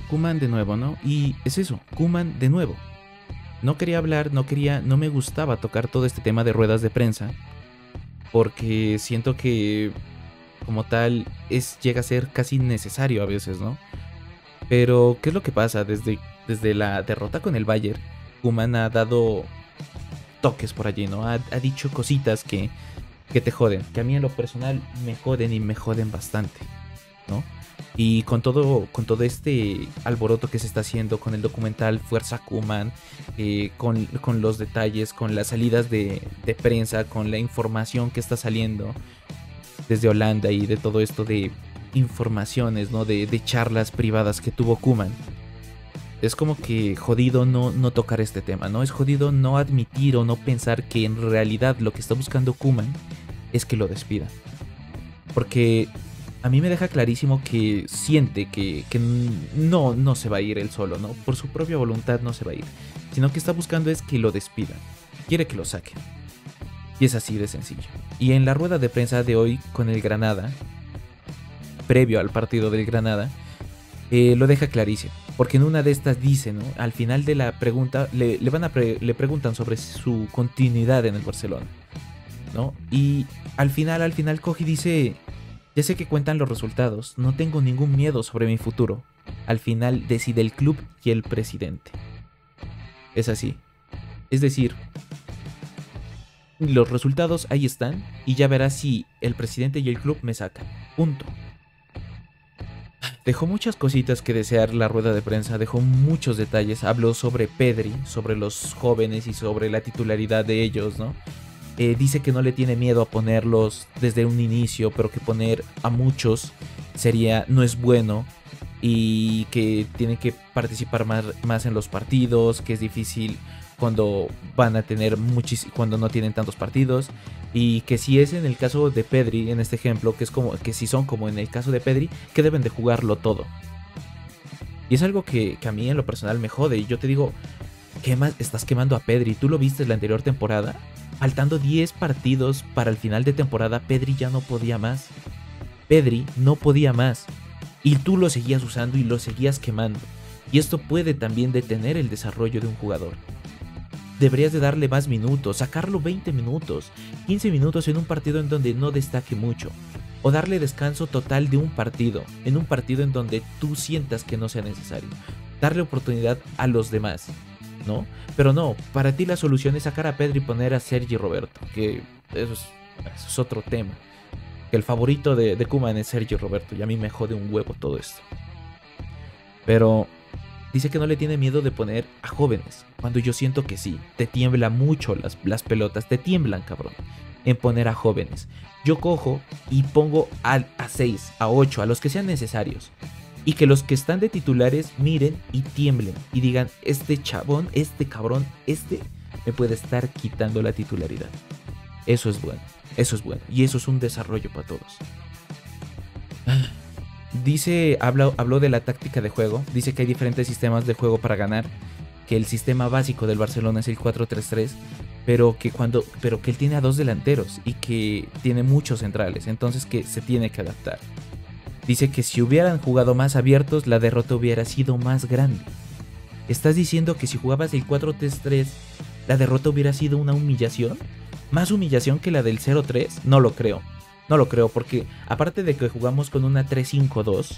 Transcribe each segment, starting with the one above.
Koeman de nuevo, ¿no? Y es eso, Koeman de nuevo. No quería hablar, no me gustaba tocar todo este tema de ruedas de prensa, porque siento que como tal llega a ser casi necesario a veces, ¿no? Pero, ¿qué es lo que pasa? Desde la derrota con el Bayern, Koeman ha dado toques por allí, ¿no? Ha dicho cositas que te joden, que a mí en lo personal me joden y me joden bastante, ¿no? Y con todo este alboroto que se está haciendo con el documental Fuerza Koeman, con los detalles, con las salidas de prensa, con la información que está saliendo desde Holanda y de todo esto de informaciones, ¿no? De charlas privadas que tuvo Koeman. Es como que jodido no tocar este tema, ¿no? Es jodido no admitir o no pensar que en realidad lo que está buscando Koeman es que lo despida. Porque a mí me deja clarísimo que siente que no se va a ir él solo, ¿no? Por su propia voluntad no se va a ir. Sino que está buscando es que lo despidan. Quiere que lo saquen. Y es así de sencillo. Y en la rueda de prensa de hoy con el Granada, previo al partido del Granada, lo deja clarísimo. Porque en una de estas dice, ¿no? Al final de la pregunta, le preguntan sobre su continuidad en el Barcelona, ¿no? Y al final coge y dice: ya sé que cuentan los resultados, no tengo ningún miedo sobre mi futuro. Al final decide el club y el presidente. Es así. Es decir, los resultados ahí están y ya verás si el presidente y el club me sacan. Punto. Dejó muchas cositas que desear la rueda de prensa, dejó muchos detalles, habló sobre Pedri, sobre los jóvenes y sobre la titularidad de ellos, ¿no? Dice que no le tiene miedo a ponerlos desde un inicio, pero que poner a muchos no es bueno y que tienen que participar más en los partidos, que es difícil cuando van a tener cuando no tienen tantos partidos, y que si es en el caso de Pedri, en este ejemplo, que si son como en el caso de Pedri, que deben de jugarlo todo. Y es algo que a mí en lo personal me jode, y yo te digo, ¿qué más estás quemando a Pedri? ¿Tú lo viste la anterior temporada? Faltando 10 partidos para el final de temporada, Pedri ya no podía más. Pedri no podía más. Y tú lo seguías usando y lo seguías quemando. Y esto puede también detener el desarrollo de un jugador. Deberías de darle más minutos, sacarlo 20 minutos, 15 minutos en un partido en donde no destaque mucho. O darle descanso total de un partido, en un partido en donde tú sientas que no sea necesario. Darle oportunidad a los demás, ¿no? Pero no, para ti la solución es sacar a Pedri y poner a Sergi Roberto, que eso es otro tema. Que el favorito de Koeman es Sergi Roberto y a mí me jode un huevo todo esto. Pero dice que no le tiene miedo de poner a jóvenes, cuando yo siento que sí, te tiembla mucho las pelotas, te tiemblan, cabrón, en poner a jóvenes. Yo cojo y pongo a 6, a 8, a los que sean necesarios. Y que los que están de titulares miren y tiemblen y digan: este chabón, este cabrón, me puede estar quitando la titularidad. Eso es bueno, y eso es un desarrollo para todos. Habló de la táctica de juego, dice que hay diferentes sistemas de juego para ganar, que el sistema básico del Barcelona es el 4-3-3, pero que él tiene a 2 delanteros y que tiene muchos centrales, entonces que se tiene que adaptar. Dice que si hubieran jugado más abiertos, la derrota hubiera sido más grande. ¿Estás diciendo que si jugabas el 4-3-3, la derrota hubiera sido una humillación? ¿Más humillación que la del 0-3? No lo creo. No lo creo, porque aparte de que jugamos con una 3-5-2,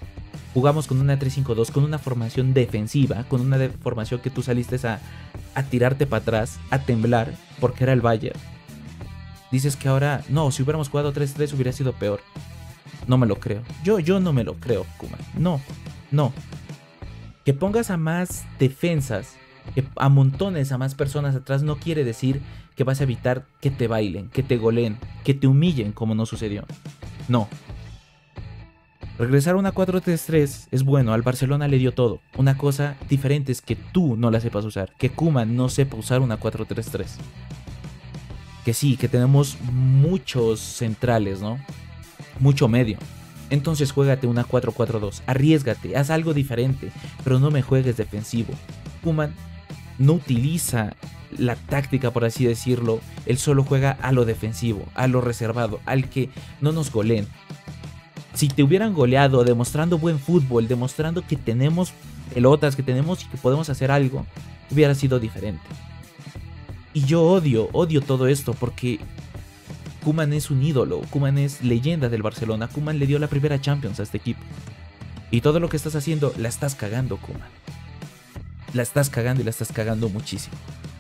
con una formación defensiva, con una formación que tú saliste a tirarte para atrás, a temblar, porque era el Bayern. Dices que ahora, no, si hubiéramos jugado 3-3 hubiera sido peor. No me lo creo. Yo no me lo creo, Koeman. No. Que pongas a más defensas, que amontones a más personas atrás, no quiere decir que vas a evitar que te bailen, que te goleen, que te humillen, como no sucedió. No. Regresar a una 4-3-3 es bueno, al Barcelona le dio todo. Una cosa diferente es que tú no la sepas usar, que Koeman no sepa usar una 4-3-3. Que sí, que tenemos muchos centrales, ¿no? Mucho medio. Entonces juégate una 4-4-2, arriésgate, haz algo diferente, pero no me juegues defensivo. Koeman no utiliza la táctica, por así decirlo, él solo juega a lo defensivo, a lo reservado, al que no nos goleen. Si te hubieran goleado demostrando buen fútbol, demostrando que tenemos pelotas, que tenemos y que podemos hacer algo, hubiera sido diferente. Y yo odio todo esto porque Koeman es un ídolo, Koeman es leyenda del Barcelona, Koeman le dio la primera Champions a este equipo. Y todo lo que estás haciendo, la estás cagando, Koeman. La estás cagando y la estás cagando muchísimo.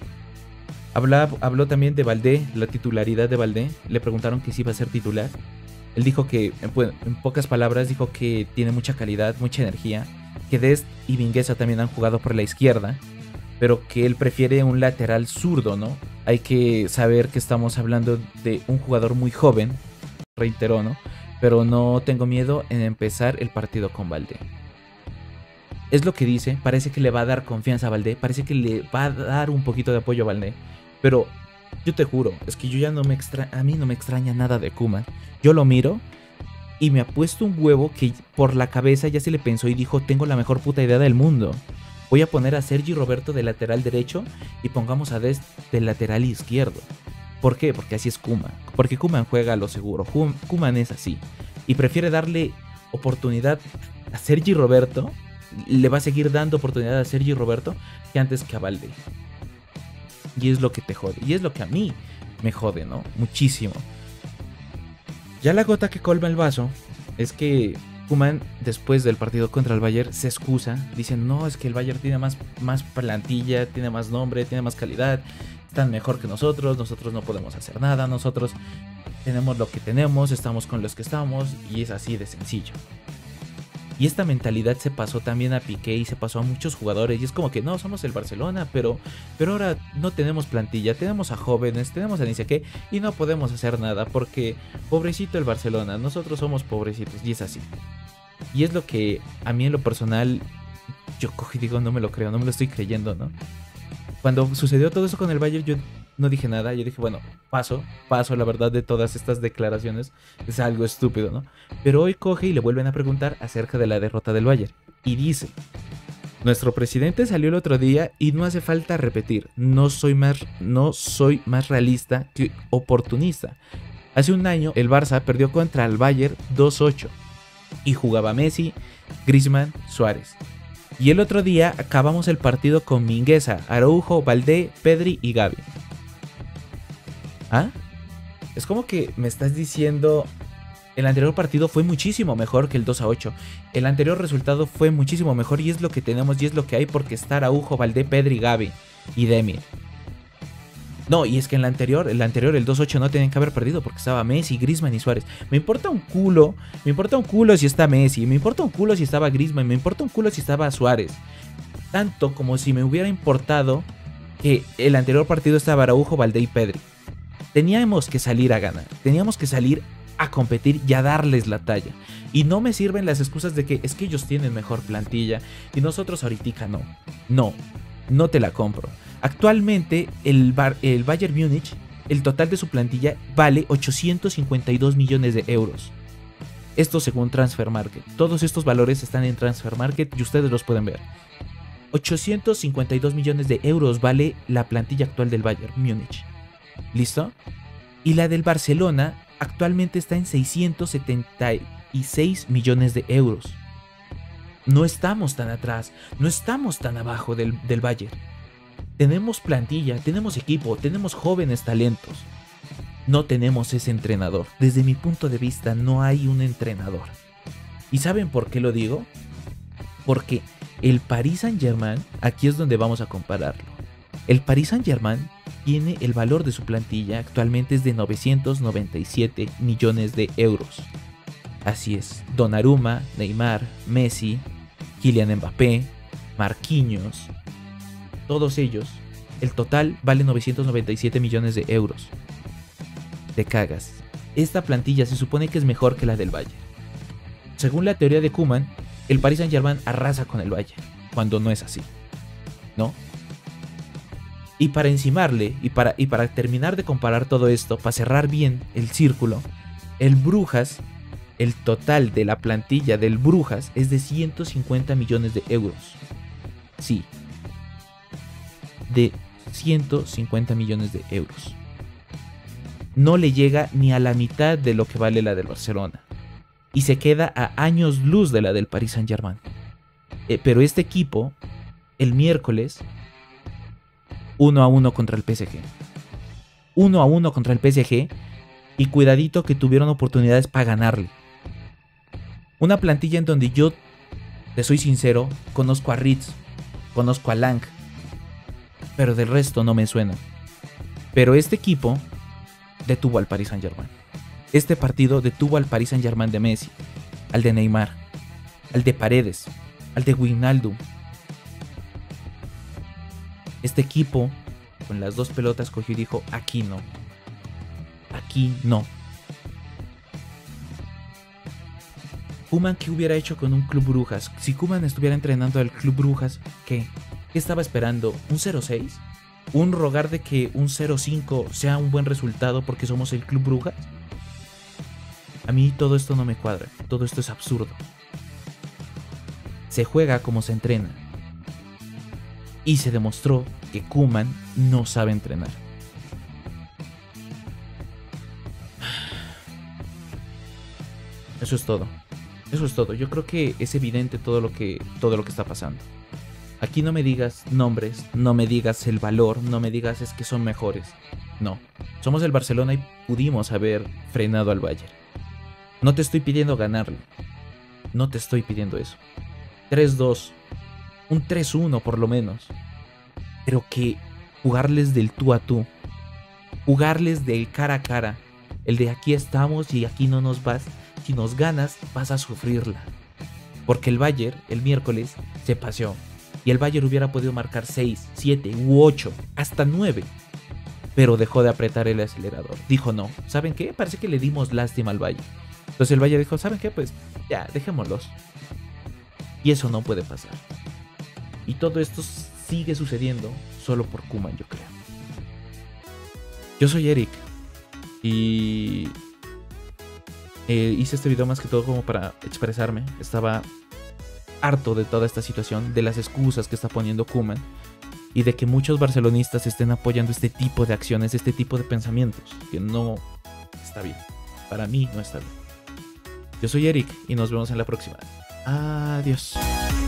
Habló también de Valdé, la titularidad de Valdé. Le preguntaron que si iba a ser titular. Él dijo que, en pocas palabras, dijo que tiene mucha calidad, mucha energía. Que Dest y Mingueza también han jugado por la izquierda, pero que él prefiere un lateral zurdo, ¿no? Hay que saber que estamos hablando de un jugador muy joven, reiteró, ¿no? Pero no tengo miedo en empezar el partido con Valdé. Es lo que dice, parece que le va a dar confianza a Valdé, parece que le va a dar un poquito de apoyo a Valdé, pero yo te juro, es que yo ya no me a mí no me extraña nada de Koeman. Yo lo miro y me ha puesto un huevo que por la cabeza ya se le pensó y dijo, tengo la mejor puta idea del mundo. Voy a poner a Sergi Roberto de lateral derecho y pongamos a Dest de lateral izquierdo. ¿Por qué? Porque así es Koeman. Porque Koeman juega a lo seguro. Koeman es así. Y prefiere darle oportunidad a Sergi Roberto. Le va a seguir dando oportunidad a Sergi Roberto que antes que a Valdé. Y es lo que te jode. Y es lo que a mí me jode, ¿no? Muchísimo. Ya la gota que colma el vaso es que Koeman, después del partido contra el Bayern, se excusa. Dicen, no, es que el Bayern tiene más plantilla, tiene más nombre, tiene más calidad. Están mejor que nosotros no podemos hacer nada. Nosotros tenemos lo que tenemos, estamos con los que estamos. Y es así de sencillo. Y esta mentalidad se pasó también a Piqué y se pasó a muchos jugadores. Y es como que no, somos el Barcelona, pero ahora no tenemos plantilla, tenemos a jóvenes, tenemos a ni sé qué, y no podemos hacer nada porque pobrecito el Barcelona, nosotros somos pobrecitos, y es así. Y es lo que a mí en lo personal, yo cojo y digo, no me lo creo, no me lo estoy creyendo, ¿no? Cuando sucedió todo eso con el Bayern, yo no dije nada, yo dije, bueno, paso la verdad de todas estas declaraciones, es algo estúpido, ¿no? Pero hoy coge y le vuelven a preguntar acerca de la derrota del Bayern, y dice, nuestro presidente salió el otro día y no hace falta repetir, no soy más realista que oportunista. Hace un año el Barça perdió contra el Bayern 2-8 y jugaba Messi, Griezmann, Suárez. Y el otro día acabamos el partido con Mingueza, Araujo, Valdé, Pedri y Gavi. ¿Ah? Es como que me estás diciendo, el anterior partido fue muchísimo mejor que el 2-8. El anterior resultado fue muchísimo mejor y es lo que tenemos y es lo que hay porque está Araujo, Valdé, Pedri, Gavi y Demi. No, y es que en el anterior, el 2-8 no tenían que haber perdido porque estaba Messi, Griezmann y Suárez. Me importa un culo si está Messi, me importa un culo si estaba Griezmann, me importa un culo si estaba Suárez. Tanto como si me hubiera importado que el anterior partido estaba Araujo, Valdé y Pedri. Teníamos que salir a ganar, teníamos que salir a competir y a darles la talla. Y no me sirven las excusas de que es que ellos tienen mejor plantilla y nosotros ahorita no. No te la compro. Actualmente el Bayern Múnich, el total de su plantilla vale 852 millones de euros. Esto según Transfer Market. Todos estos valores están en Transfer Market y ustedes los pueden ver. 852 millones de euros vale la plantilla actual del Bayern Múnich. ¿Listo? Y la del Barcelona actualmente está en 676 millones de euros. No estamos tan atrás, no estamos tan abajo del Bayern. Tenemos plantilla, tenemos equipo, tenemos jóvenes talentos. No tenemos ese entrenador. Desde mi punto de vista no hay un entrenador. ¿Y saben por qué lo digo? Porque el Paris Saint-Germain, aquí es donde vamos a compararlo. El Paris Saint-Germain tiene el valor de su plantilla actualmente es de 997 millones de euros. Así es, Donnarumma, Neymar, Messi, Kylian Mbappé, Marquinhos, todos ellos, el total vale 997 millones de euros. Te cagas. Esta plantilla se supone que es mejor que la del Bayern. Según la teoría de Koeman, el Paris Saint-Germain arrasa con el Bayern, cuando no es así, ¿no? Y para encimarle, y para terminar de comparar todo esto, para cerrar bien el círculo, el Brujas, el total de la plantilla del Brujas es de 150 millones de euros. Sí. De 150 millones de euros. No le llega ni a la mitad de lo que vale la del Barcelona. y se queda a años luz de la del Paris Saint-Germain. Pero este equipo, el miércoles, 1-1 contra el PSG. 1-1 contra el PSG, y cuidadito que tuvieron oportunidades para ganarle. Una plantilla en donde yo, te soy sincero, conozco a Ritz, conozco a Lang, pero del resto no me suena. Pero este equipo detuvo al Paris Saint-Germain. Este partido detuvo al Paris Saint-Germain de Messi, al de Neymar, al de Paredes, al de Wijnaldum. Este equipo, con las 2 pelotas, cogió y dijo: aquí no. Aquí no. Koeman, ¿qué hubiera hecho con un Club Brujas? Si Koeman estuviera entrenando al Club Brujas, ¿qué? ¿Qué estaba esperando? ¿Un 0-6? ¿Un rogar de que un 0-5 sea un buen resultado porque somos el Club Brujas? A mí todo esto no me cuadra. Todo esto es absurdo. Se juega como se entrena. Y se demostró que Koeman no sabe entrenar. Eso es todo. Eso es todo. Yo creo que es evidente todo lo que está pasando. Aquí no me digas nombres, no me digas el valor, no me digas es que son mejores. No. Somos el Barcelona y pudimos haber frenado al Bayern. No te estoy pidiendo ganarle. No te estoy pidiendo eso. 3-2. Un 3-1 por lo menos. Pero que jugarles del tú a tú. Jugarles del cara a cara. El de aquí estamos y aquí no nos vas. Si nos ganas, vas a sufrirla. Porque el Bayern, el miércoles, se paseó. Y el Bayern hubiera podido marcar 6, 7 u 8, hasta 9. Pero dejó de apretar el acelerador. Dijo no. ¿Saben qué? Parece que le dimos lástima al Bayern. Entonces el Bayern dijo: ¿saben qué? Pues ya, dejémoslos. Y eso no puede pasar. Y todo esto sigue sucediendo solo por Koeman, yo creo. Yo soy Eric. Y hice este video más que todo como para expresarme. Estaba harto de toda esta situación, de las excusas que está poniendo Koeman y de que muchos barcelonistas estén apoyando este tipo de acciones, este tipo de pensamientos, que no está bien. Para mí no está bien. Yo soy Eric y nos vemos en la próxima. Adiós.